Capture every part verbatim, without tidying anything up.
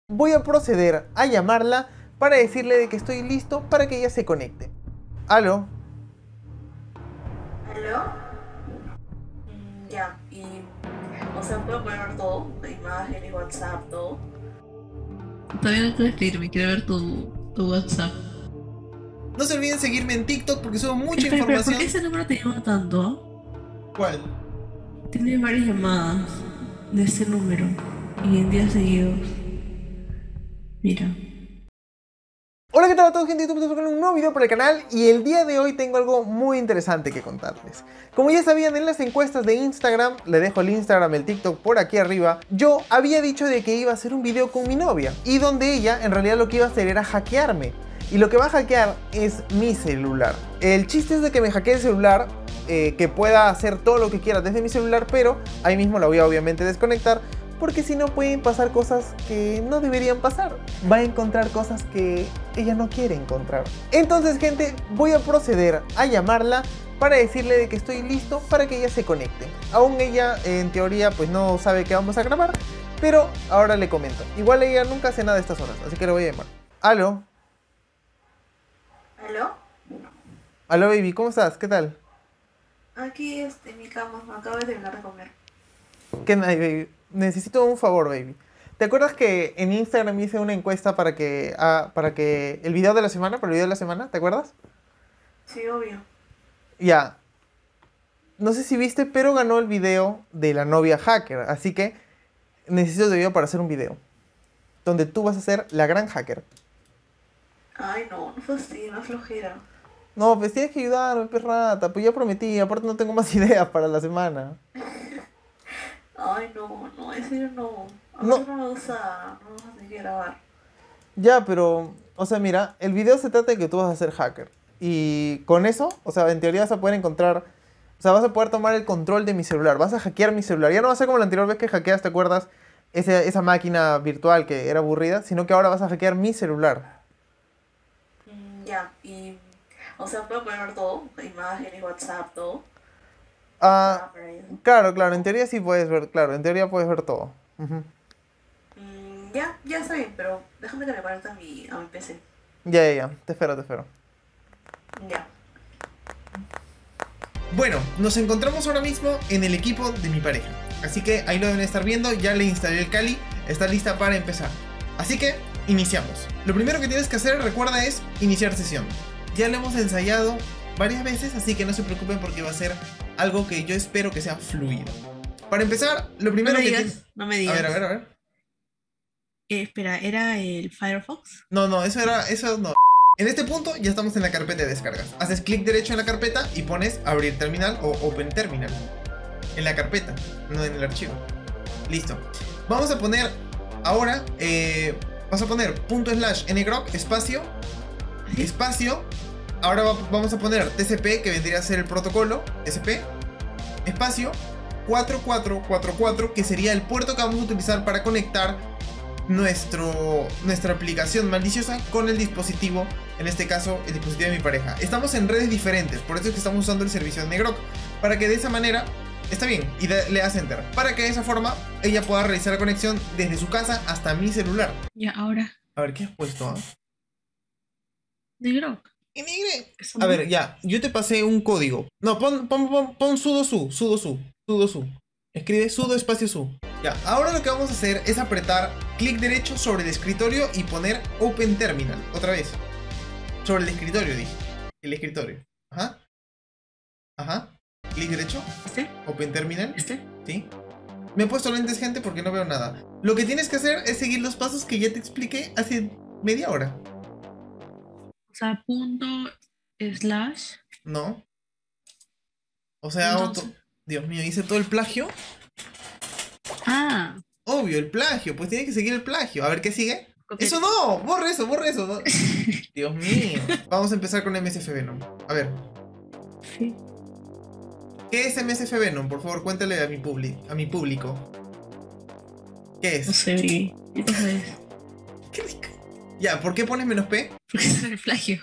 voy a proceder a llamarla para decirle de que estoy listo para que ella se conecte. ¿Aló? ¿Aló? Mm, ya, y... O sea, puedo poner todo, imágenes, WhatsApp, todo. Todavía no puedes escribirme, quiero ver tu, tu WhatsApp. No se olviden seguirme en TikTok porque subo mucha Espera, espera, información. ¿por qué ese número te llama tanto? ¿Cuál? Tiene varias llamadas de ese número y en días seguidos. Mira. Hola, ¿qué tal a todos, gente de YouTube? Estoy con un nuevo video para el canal y el día de hoy tengo algo muy interesante que contarles. Como ya sabían, en las encuestas de Instagram, le dejo el Instagram, el TikTok por aquí arriba, yo había dicho de que iba a hacer un video con mi novia y donde ella en realidad lo que iba a hacer era hackearme. Y lo que va a hackear es mi celular. El chiste es de que me hackee el celular, eh, que pueda hacer todo lo que quiera desde mi celular, pero ahí mismo la voy a obviamente desconectar, porque si no pueden pasar cosas que no deberían pasar. Va a encontrar cosas que ella no quiere encontrar. Entonces, gente, voy a proceder a llamarla para decirle de que estoy listo para que ella se conecte. Aún ella, en teoría, pues no sabe que vamos a grabar, pero ahora le comento. Igual ella nunca hace nada a estas horas, así que le voy a llamar. ¿Aló? ¿Aló? Aló, baby, ¿cómo estás? ¿Qué tal? Aquí, este, en mi cama, acabo de terminar de comer. ¿Qué hay, baby? Necesito un favor, baby. ¿Te acuerdas que en Instagram hice una encuesta para que, ah, para que el video de la semana, para el video de la semana, ¿te acuerdas? Sí, obvio. Ya. No sé si viste, pero ganó el video de la novia hacker. Así que necesito tu video para hacer un video. Donde tú vas a ser la gran hacker. Ay, no, no fue así, no flojera. No, pues tienes que ayudarme, perrata. Pues ya prometí, aparte no tengo más ideas para la semana. Ay, no, no, en serio no. A No. mí no me gusta, no me vas a tener que grabar. Ya, pero, o sea, mira, el video se trata de que tú vas a ser hacker. Y con eso, o sea, en teoría vas a poder encontrar, o sea, vas a poder tomar el control de mi celular. Vas a hackear mi celular. Ya no va a ser como la anterior vez que hackeas, ¿te acuerdas? Esa, esa máquina virtual que era aburrida, sino que ahora vas a hackear mi celular. Mm, ya, y... O sea, puedo poner todo, imágenes, WhatsApp, todo. Ah, Ah, pero ahí- claro, claro, en teoría sí puedes ver, claro, en teoría puedes ver todo. Ujú. Mm, ya, ya está bien, pero déjame que me conecte a mi, a mi P C. Ya, ya, ya, te espero, te espero. Ya. Bueno, nos encontramos ahora mismo en el equipo de mi pareja. Así que ahí lo deben estar viendo, ya le instalé el Kali, está lista para empezar. Así que, iniciamos. Lo primero que tienes que hacer, recuerda, es iniciar sesión. Ya lo hemos ensayado varias veces, así que no se preocupen porque va a ser algo que yo espero que sea fluido. Para empezar, lo No primero me que digas, tienes... no me A digas. ver, a ver, a ver. Eh, espera, ¿era el Firefox? No, no, eso era... Eso no. En este punto ya estamos en la carpeta de descargas. Haces clic derecho en la carpeta y pones abrir terminal o open terminal. En la carpeta, no en el archivo. Listo. Vamos a poner ahora... Eh, vas a poner punto slash ngrok espacio... ¿Sí? Espacio. Ahora va- vamos a poner T C P, que vendría a ser el protocolo. T C P. Espacio. cuatro cuatro cuatro cuatro, que sería el puerto que vamos a utilizar para conectar nuestro, nuestra aplicación maliciosa con el dispositivo, en este caso el dispositivo de mi pareja. Estamos en redes diferentes, por eso es que estamos usando el servicio de ngrok, para que de esa manera, está bien, y de- le das enter, para que de esa forma ella pueda realizar la conexión desde su casa hasta mi celular. Ya, ahora. A ver, ¿qué has puesto? ah? De Grok. Y mire, a ver, ya, yo te pasé un código. No, pon, pon, pon, pon sudo su, sudo su, sudo su. Escribe sudo espacio su. Ya, ahora lo que vamos a hacer es apretar clic derecho sobre el escritorio y poner open terminal. Otra vez. Sobre el escritorio, dije. El escritorio. Ajá. Ajá. Clic derecho. ¿Este? Open terminal. ¿Este? Sí. Me he puesto lentes, gente, porque no veo nada. Lo que tienes que hacer es seguir los pasos que ya te expliqué hace media hora. O sea, punto slash. No. O sea, Entonces- auto... Dios mío, hice todo el plagio. Ah, Obvio, el plagio. Pues tiene que seguir el plagio. A ver, ¿qué sigue? copiar. ¡Eso no! ¡Borra eso, borra eso! no. Dios mío. Vamos a empezar con M S F Venom. A ver, Sí. ¿qué es M S F Venom? Por favor, cuéntale a mi, publi a mi público. ¿Qué No es? sé, baby. ¿Qué tú sabes? ¿Qué rico? Ya, ¿por qué pones menos P? Porque es el plagio.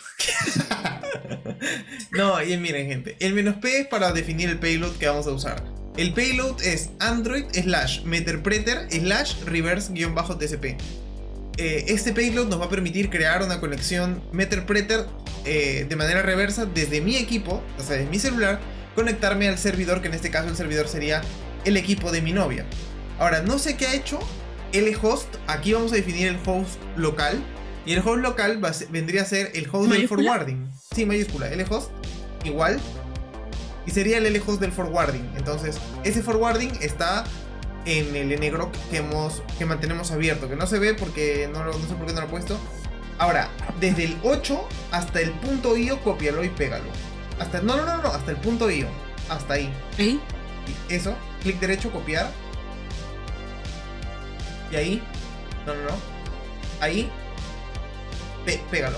No, y miren, gente. El menos P es para definir el payload que vamos a usar. El payload es Android slash Meterpreter slash reverse guión bajo T C P. eh, este payload nos va a permitir crear una conexión Meterpreter eh, de manera reversa desde mi equipo, o sea, desde mi celular, conectarme al servidor, que en este caso el servidor sería el equipo de mi novia. Ahora, no sé qué ha hecho lhost. Aquí vamos a definir el host local. Y el host local va a ser, vendría a ser el host del forwarding. Sí, mayúscula. Lhost igual. Y sería el lhost del forwarding. Entonces, ese forwarding está en el ngrok que, hemos, que mantenemos abierto. Que no se ve porque no, lo, no sé por qué no lo he puesto. Ahora, desde el ocho hasta el punto io, cópialo y pégalo. Hasta, no, no, no, no, hasta el punto io. Hasta ahí. ¿Sí? Eso, clic derecho, copiar. Y ahí. No, no, no. Ahí. Pe pégalo.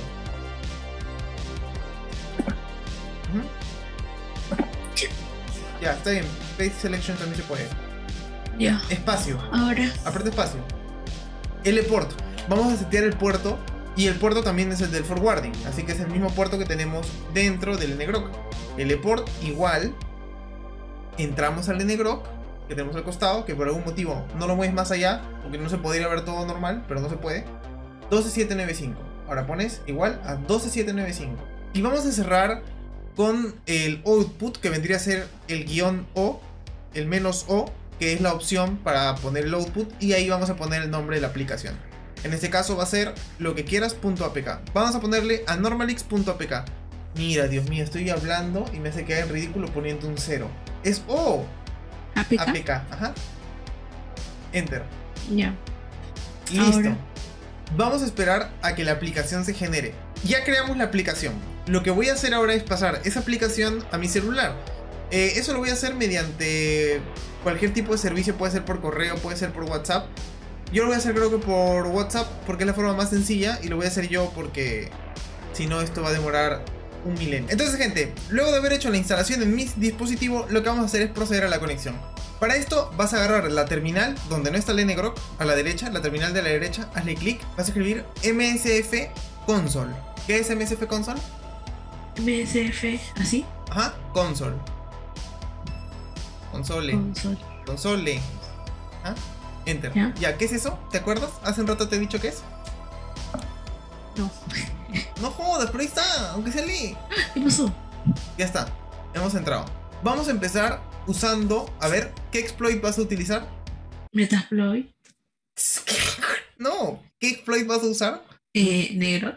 Uh-huh. Ya, está bien. Paste selection también se puede. Ya. Espacio. Ahora. Aparte espacio. L-port. Vamos a setear el puerto. Y el puerto también es el del forwarding. Así que es el mismo puerto que tenemos dentro del ngrok. L-port igual. Entramos al ngrok que tenemos al costado, que por algún motivo no lo mueves más allá, porque no se podría ver todo normal, pero no se puede. doce siete nueve cinco. Ahora pones igual a doce siete nueve cinco. Y vamos a cerrar con el output, que vendría a ser el guión O, el menos O, que es la opción para poner el output, y ahí vamos a poner el nombre de la aplicación. En este caso va a ser lo que quieras.apk. Vamos a ponerle anormalix.apk. Mira, Dios mío, estoy hablando y me hace quedar en ridículo poniendo un cero. Es O. ¿A P K? A P K, ajá. Enter. Ya. Y listo. Ahora. Vamos a esperar a que la aplicación se genere. Ya creamos la aplicación. Lo que voy a hacer ahora es pasar esa aplicación a mi celular. Eh, eso lo voy a hacer mediante cualquier tipo de servicio. Puede ser por correo, puede ser por WhatsApp. Yo lo voy a hacer creo que por WhatsApp porque es la forma más sencilla. Y lo voy a hacer yo porque si no esto va a demorar un milenio. Entonces, gente, luego de haber hecho la instalación en mi dispositivo, lo que vamos a hacer es proceder a la conexión. Para esto vas a agarrar la terminal donde no está el ngrok, a la derecha, la terminal de la derecha, hazle clic, vas a escribir M S F console. ¿Qué es M S F console? M S F, ¿así? Ajá, console. Console. Console. Console. ¿Ah? Enter. ¿Ya? Ya, ¿qué es eso? ¿Te acuerdas? Hace un rato te he dicho qué es. No. No jodas, pero ahí está, aunque sea lee. ¿Qué pasó? Ya está, hemos entrado. Vamos a empezar usando, a ver, ¿qué exploit vas a utilizar? Metasploit. No, ¿qué exploit vas a usar? Eh, negro.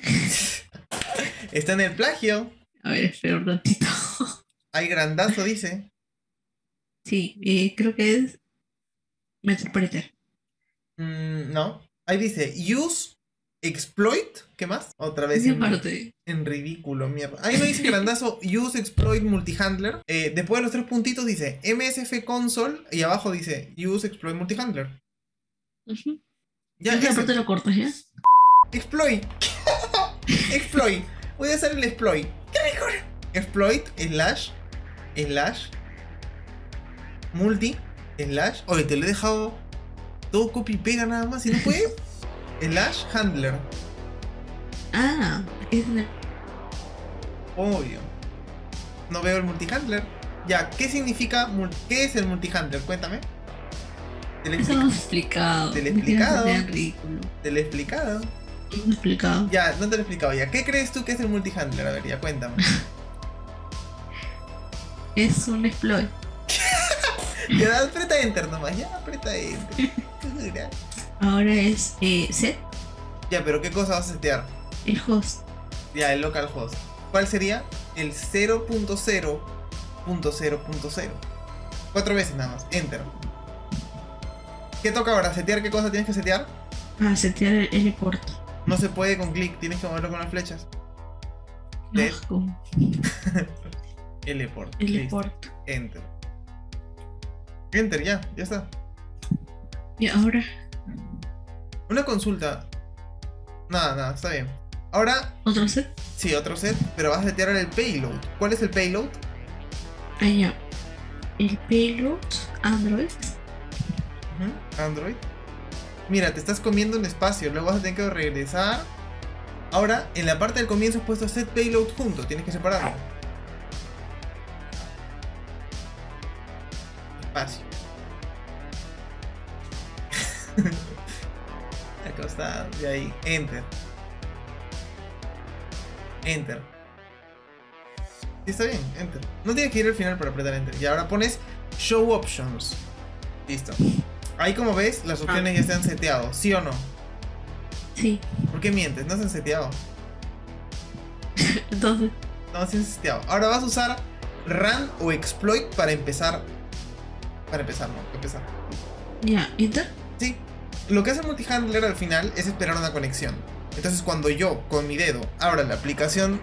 Está en el plagio. A ver, espera un ratito. Hay grandazo, dice. Sí, eh, creo que es Meterpreter. Mm, no, ahí dice use exploit. ¿Qué más? Otra vez ¿Qué en, parte? en ridículo, mierda. Ahí no dice grandazo use exploit multihandler. Eh, después de los tres puntitos dice M S F console y abajo dice use exploit multihandler. Uh-huh. Ya, Esa ese- parte lo cortas, ¿ya? exploit. Exploit. Voy a hacer el exploit. ¡Qué mejor! Exploit slash slash multi slash. Oye, te lo he dejado todo copy y pega nada más. Si no puedes, slash handler. Ah, es de... Obvio. No veo el multihandler. Ya, ¿qué significa? mul- ¿Qué es el multihandler? Cuéntame. Te lo he Eso explicado. no es explicado. Te lo he Me tienes explicado. que hacer ridículo. Te lo he explicado. No me he explicado. Ya, no te lo he explicado. Ya, ¿qué crees tú que es el multihandler? A ver, ya, cuéntame. Es un exploit. Ya, aprieta enter nomás. Ya, aprieta enter. Segura. Ahora es eh, set Ya, pero ¿qué cosa vas a setear? el host. Ya, el localhost. ¿Cuál sería? El cero punto cero punto cero punto cero. Cuatro veces nada más. Enter. ¿Qué toca ahora? ¿Setear qué cosa tienes que setear? Ah, setear el, el port. No se puede con clic, tienes que moverlo con las flechas. No, Set. con L-port. el Listo. port. Enter. Enter, ya, ya está. Y ahora, Una consulta. Nada, nada, está bien. Ahora, otro set. sí, otro set, pero vas a setear ahora el payload. ¿Cuál es el payload? Allá. El payload Android. Ujú, Android. Mira, te estás comiendo un espacio, luego vas a tener que regresar. Ahora, en la parte del comienzo has puesto set payload junto, tienes que separarlo. Espacio. Acostado. Y ahí, enter. Enter. Sí, está bien, enter. No tienes que ir al final para apretar enter. Y ahora pones show options. Listo. Ahí como ves, las opciones ya están seteadas, ¿sí o no? Sí. ¿Por qué mientes? No se han seteado. Entonces, No, sí se han seteado. Ahora vas a usar run o exploit para empezar. Para empezar, no, para empezar. ya, enter. Sí. Lo que hace el multihandler al final es esperar una conexión. Entonces cuando yo, con mi dedo, abra la aplicación,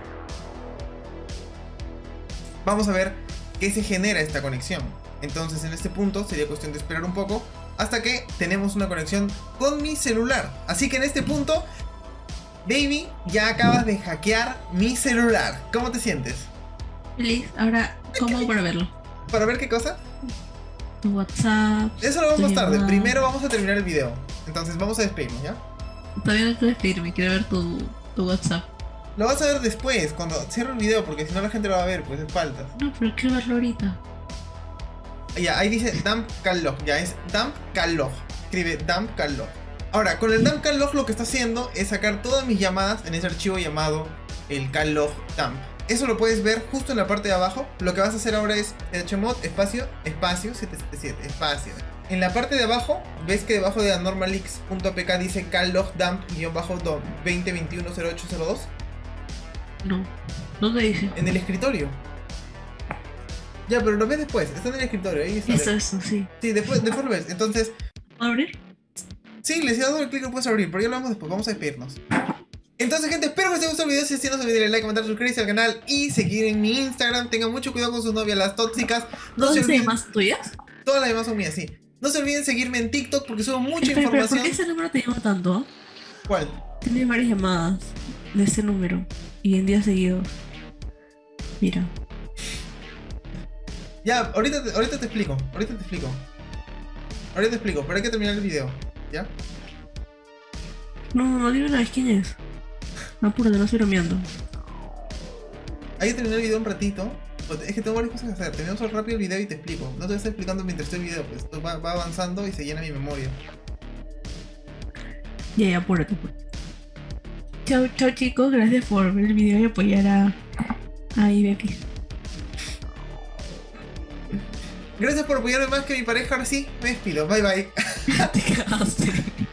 vamos a ver que se genera esta conexión. Entonces en este punto sería cuestión de esperar un poco hasta que tenemos una conexión con mi celular. Así que en este punto, baby, ya acabas de hackear mi celular. ¿Cómo te sientes? Feliz. Ahora, ¿cómo hago para verlo? ¿Para ver qué cosa? Tu WhatsApp. Eso lo vemos tu más tarde. llamada. Primero vamos a terminar el video. Entonces vamos a despedirnos, ¿ya? Todavía no quiero despedirme, quiero ver tu, tu WhatsApp. Lo vas a ver después, cuando cierre el video, porque si no la gente lo va a ver, pues es falta. No, pero quiero verlo ahorita. Ya, ahí dice dump cal log, ya es dump cal log. Escribe dump cal log. Ahora, con el dump cal log lo que está haciendo es sacar todas mis llamadas en ese archivo llamado el cal log dump. Eso lo puedes ver justo en la parte de abajo. Lo que vas a hacer ahora es chmod espacio espacio siete siete siete espacio. En la parte de abajo, ves que debajo de anormalx.apk dice cal log dump veinte veintiuno cero ocho cero dos. No. ¿Dónde dice? En el escritorio. Ya, pero lo ves después, está en el escritorio, ahí está. Eso, eso, sí. Sí, después, después lo ves. Entonces, ¿Puedo abrir? sí, le si das doble clic lo puedes abrir, pero ya lo vemos después, vamos a despedirnos. Entonces, gente, espero que les haya gustado el video. Si es así, no se olviden de like, comentar, suscribirse al canal y seguir en mi Instagram. Tengan mucho cuidado con sus novias, las tóxicas. No se ¿Dónde olviden. más tuyas? Todas las demás son mías, sí. No se olviden seguirme en TikTok porque subo mucha Espera, espera, ¿por información. qué ese número te llama tanto? ¿Cuál? Tiene varias llamadas de ese número y en días seguidos. Mira. Ya, ahorita te, ahorita te explico. Ahorita te explico. Ahorita te explico, pero hay que terminar el video. ¿Ya? No, no, dime una vez quién es. No, apúrate, no estoy bromeando. Hay que terminar el video un ratito. Es que tengo varias cosas que hacer. Terminamos rápido el video y te explico. No te voy a estar explicando mientras estoy el video, pues esto va, va avanzando y se llena mi memoria. Ya, ya, apúrate, apúrate. Chao, chao chicos, gracias por ver el video y apoyar a, a Ibepi. Gracias por apoyarme más que mi pareja. Ahora sí, me despido. Bye bye. Te cagaste.